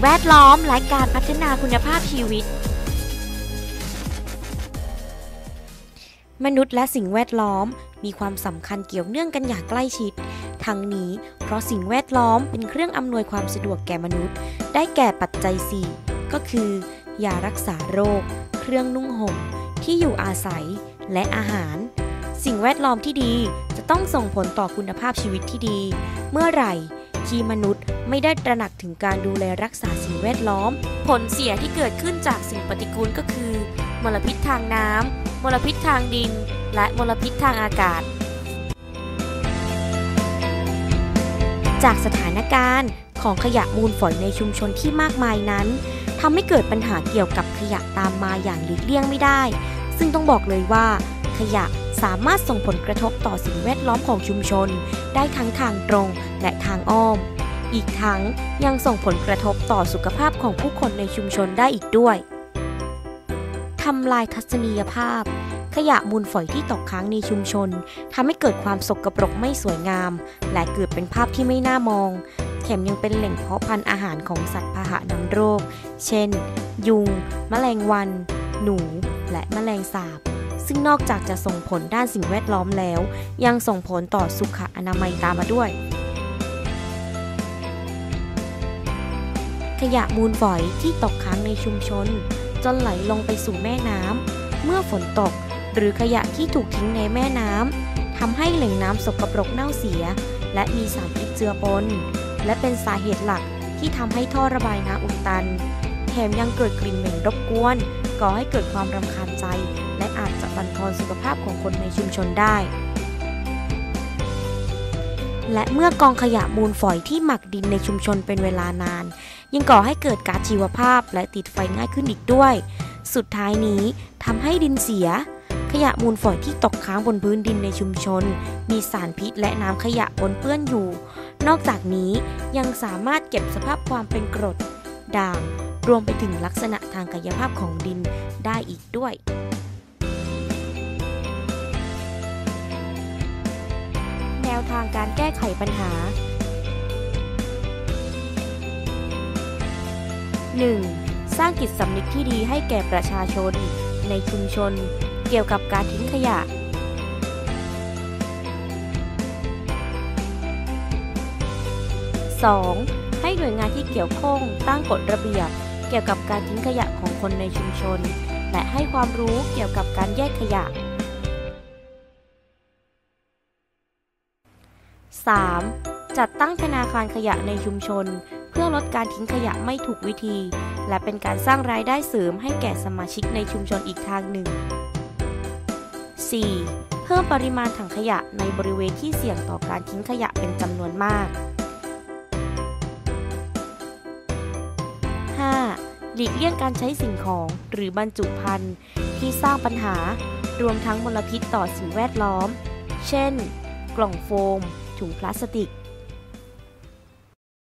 แวดล้อมและการพัฒนาคุณภาพชีวิตมนุษย์และสิ่งแวดล้อมมีความสำคัญเกี่ยวเนื่องกันอย่างใกล้ชิดทั้งนี้เพราะสิ่งแวดล้อมเป็นเครื่องอำนวยความสะดวกแก่มนุษย์ได้แก่ปัจจัย 4 ก็คือยารักษาโรคเครื่องนุ่งห่มที่อยู่อาศัยและอาหารสิ่งแวดล้อมที่ดีจะต้องส่งผลต่อคุณภาพชีวิตที่ดีเมื่อไหร่ที่มนุษย์ไม่ได้ตระหนักถึงการดูแลรักษาสิ่งแวดล้อมผลเสียที่เกิดขึ้นจากสิ่งปฏิกูลก็คือมลพิษทางน้ำมลพิษทางดินและมลพิษทางอากาศจากสถานการณ์ของขยะมูลฝอยในชุมชนที่มากมายนั้นทำให้เกิดปัญหาเกี่ยวกับขยะตามมาอย่างหลีกเลี่ยงไม่ได้ซึ่งต้องบอกเลยว่าขยะสามารถส่งผลกระทบต่อสิ่งแวดล้อมของชุมชนได้ทั้งทางตรงและทางอ้อมอีกทั้งยังส่งผลกระทบต่อสุขภาพของผู้คนในชุมชนได้อีกด้วยทำลายทัศนียภาพขยะมูลฝอยที่ตกค้างในชุมชนทำให้เกิดความสกปรกไม่สวยงามและเกิดเป็นภาพที่ไม่น่ามองแถมยังเป็นแหล่งเพาะพันธุ์อาหารของสัตว์พาหะนำโรคเช่นยุงแมลงวันหนูและแมลงสาบซึ่งนอกจากจะส่งผลด้านสิ่งแวดล้อมแล้วยังส่งผลต่อสุขอนามัยตามมาด้วยขยะมูลฝอยที่ตกค้างในชุมชนจนไหลลงไปสู่แม่น้ำเมื่อฝนตกหรือขยะที่ถูกทิ้งในแม่น้ำทำให้แหล่งน้ำสกปรกเน่าเสียและมีสารพิษเจือปนและเป็นสาเหตุหลักที่ทำให้ท่อระบายน้ำอุดตันแถมยังเกิดกลิ่นเหม็นรบกวนก่อให้เกิดความรำคาญใจและอาจจะบั่นทอนสุขภาพของคนในชุมชนได้และเมื่อกองขยะมูลฝอยที่หมักดินในชุมชนเป็นเวลานานยังก่อให้เกิดก๊าซชีวภาพและติดไฟง่ายขึ้นอีกด้วยสุดท้ายนี้ทำให้ดินเสียขยะมูลฝอยที่ตกค้างบนพื้นดินในชุมชนมีสารพิษและน้ำขยะปนเปื้อนอยู่นอกจากนี้ยังสามารถเก็บสภาพความเป็นกรดด่างรวมไปถึงลักษณะทางกายภาพของดินได้อีกด้วยแนวทางการแก้ไขปัญหา 1. สร้างจิตสำนึกที่ดีให้แก่ประชาชนในชุมชนเกี่ยวกับการทิ้งขยะ 2. ให้หน่วยงานที่เกี่ยวข้องตั้งกฎระเบียบเกี่ยวกับการทิ้งขยะของคนในชุมชนและให้ความรู้เกี่ยวกับการแยกขยะ 3. จัดตั้งธนาคารขยะในชุมชนเพื่อลดการทิ้งขยะไม่ถูกวิธีและเป็นการสร้างรายได้เสริมให้แก่สมาชิกในชุมชนอีกทางหนึ่ง 4. เพิ่มปริมาณถังขยะในบริเวณที่เสี่ยงต่อการทิ้งขยะเป็นจำนวนมาก 5. หลีกเลี่ยงการใช้สิ่งของหรือบรรจุภัณฑ์ที่สร้างปัญหารวมทั้งมลพิษต่อสิ่งแวดล้อมเช่นกล่องโฟมถุงพลาสติก